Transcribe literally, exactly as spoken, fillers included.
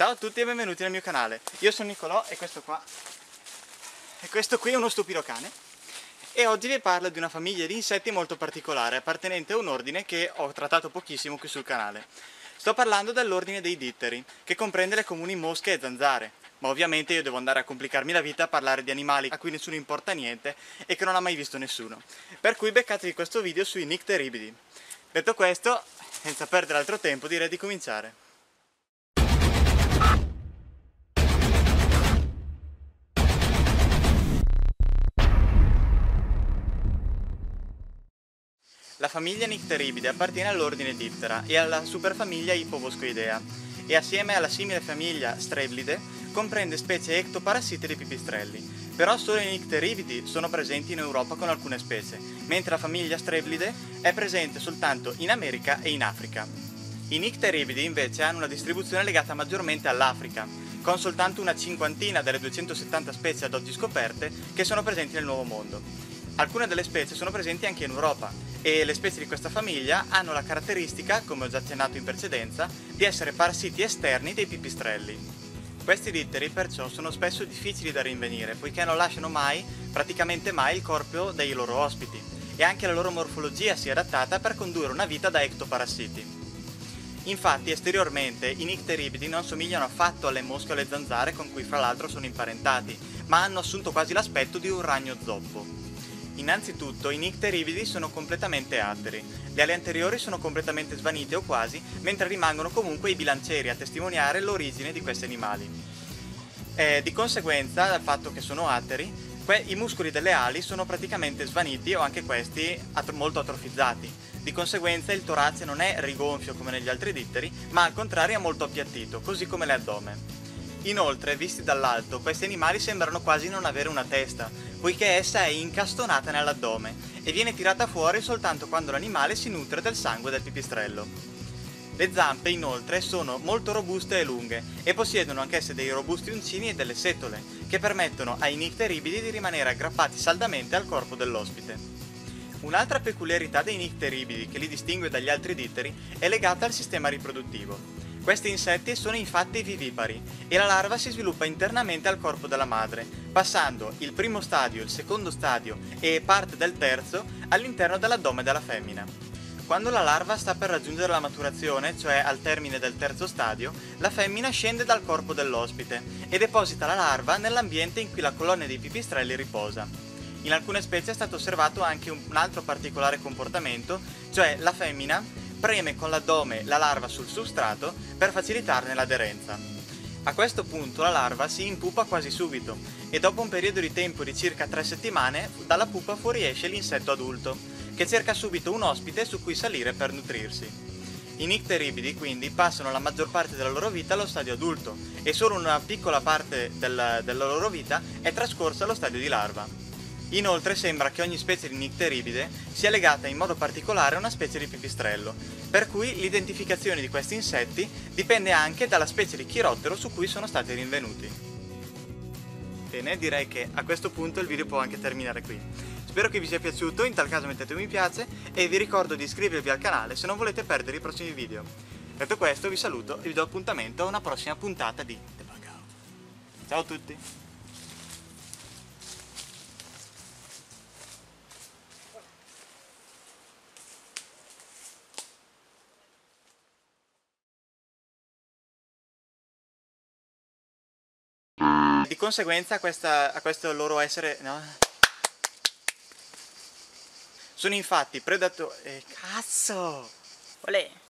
Ciao a tutti e benvenuti nel mio canale. Io sono Nicolò e questo qua e questo qui è uno stupido cane. E oggi vi parlo di una famiglia di insetti molto particolare, appartenente a un ordine che ho trattato pochissimo qui sul canale. Sto parlando dell'ordine dei ditteri, che comprende le comuni mosche e zanzare. Ma ovviamente io devo andare a complicarmi la vita a parlare di animali a cui nessuno importa niente e che non ha mai visto nessuno. Per cui beccatevi questo video sui nicteribidi. Detto questo, senza perdere altro tempo, direi di cominciare. La famiglia Nicteribide appartiene all'ordine Diptera e alla superfamiglia Hipovoscoidea e assieme alla simile famiglia Streblide comprende specie ectoparassite di pipistrelli. Però solo i Nicteribidi sono presenti in Europa con alcune specie, mentre la famiglia Streblide è presente soltanto in America e in Africa. I Nicteribidi invece hanno una distribuzione legata maggiormente all'Africa, con soltanto una cinquantina delle duecentosettanta specie ad oggi scoperte che sono presenti nel Nuovo Mondo. Alcune delle specie sono presenti anche in Europa e le specie di questa famiglia hanno la caratteristica, come ho già accennato in precedenza, di essere parassiti esterni dei pipistrelli. Questi ditteri perciò sono spesso difficili da rinvenire poiché non lasciano mai, praticamente mai, il corpo dei loro ospiti e anche la loro morfologia si è adattata per condurre una vita da ectoparassiti. Infatti esteriormente i nicteribidi non somigliano affatto alle mosche o alle zanzare con cui fra l'altro sono imparentati, ma hanno assunto quasi l'aspetto di un ragno zoppo. Innanzitutto i nicteribidi sono completamente atteri, le ali anteriori sono completamente svanite o quasi, mentre rimangono comunque i bilancieri a testimoniare l'origine di questi animali. E di conseguenza, dal fatto che sono atteri, i muscoli delle ali sono praticamente svaniti o anche questi molto atrofizzati. Di conseguenza il torace non è rigonfio come negli altri ditteri, ma al contrario è molto appiattito, così come l'addome. Inoltre, visti dall'alto, questi animali sembrano quasi non avere una testa, poiché essa è incastonata nell'addome e viene tirata fuori soltanto quando l'animale si nutre del sangue del pipistrello. Le zampe, inoltre, sono molto robuste e lunghe e possiedono anch'esse dei robusti uncini e delle setole, che permettono ai nicteribidi di rimanere aggrappati saldamente al corpo dell'ospite. Un'altra peculiarità dei nicteribidi che li distingue dagli altri ditteri è legata al sistema riproduttivo. Questi insetti sono infatti vivipari e la larva si sviluppa internamente al corpo della madre, passando il primo stadio, il secondo stadio e parte del terzo all'interno dell'addome della femmina. Quando la larva sta per raggiungere la maturazione, cioè al termine del terzo stadio, la femmina scende dal corpo dell'ospite e deposita la larva nell'ambiente in cui la colonia dei pipistrelli riposa. In alcune specie è stato osservato anche un altro particolare comportamento, cioè la femmina preme con l'addome la larva sul substrato per facilitarne l'aderenza. A questo punto la larva si impupa quasi subito e dopo un periodo di tempo di circa tre settimane dalla pupa fuoriesce l'insetto adulto, che cerca subito un ospite su cui salire per nutrirsi. I nicteribidi quindi passano la maggior parte della loro vita allo stadio adulto e solo una piccola parte del, della loro vita è trascorsa allo stadio di larva. Inoltre sembra che ogni specie di nicteribide sia legata in modo particolare a una specie di pipistrello, per cui l'identificazione di questi insetti dipende anche dalla specie di chirottero su cui sono stati rinvenuti. Bene, direi che a questo punto il video può anche terminare qui. Spero che vi sia piaciuto, in tal caso mettete un mi piace e vi ricordo di iscrivervi al canale se non volete perdere i prossimi video. Detto questo vi saluto e vi do appuntamento a una prossima puntata di The Bug Out. Ciao a tutti! Di conseguenza a, questa, a questo loro essere... no? Sono infatti predatori... Eh, cazzo! Olè!